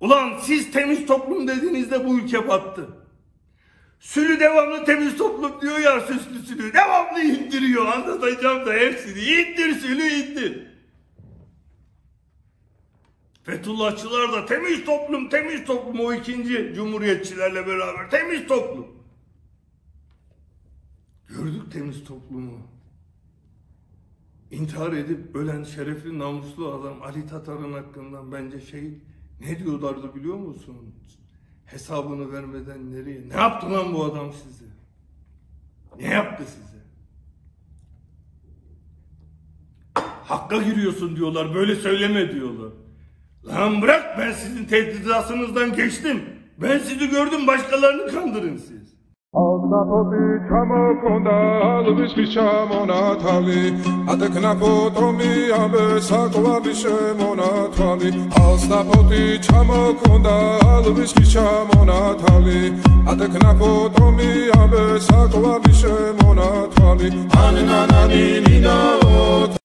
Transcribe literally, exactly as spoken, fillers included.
Ulan siz temiz toplum dediğinizde bu ülke battı. Sülü devamlı temiz toplum diyor ya, süslü sülü. Devamlı indiriyor. Anlatacağım da hepsini. İndir sülü indir. Fethullahçılar da temiz toplum, temiz toplum. O ikinci cumhuriyetçilerle beraber temiz toplum. Gördük temiz toplumu. İntihar edip ölen şerefli namuslu adam Ali Tatar'ın hakkından bence şey ne diyorlardı biliyor musun? Hesabını vermeden nereye? Ne yaptı lan bu adam size? Ne yaptı size? Hakka giriyorsun diyorlar, böyle söyleme diyorlar. Lan bırak, ben sizin tehdidasınızdan geçtim. Ben sizi gördüm, başkalarını kandırın siz. Altapoti çamokunda alışmış çamona tali Adekna potomi abe sakvalişe mona tali Altapoti çamokunda alışmış çamona tali Adekna potomi abe sakvalişe mona tali Anna nani nina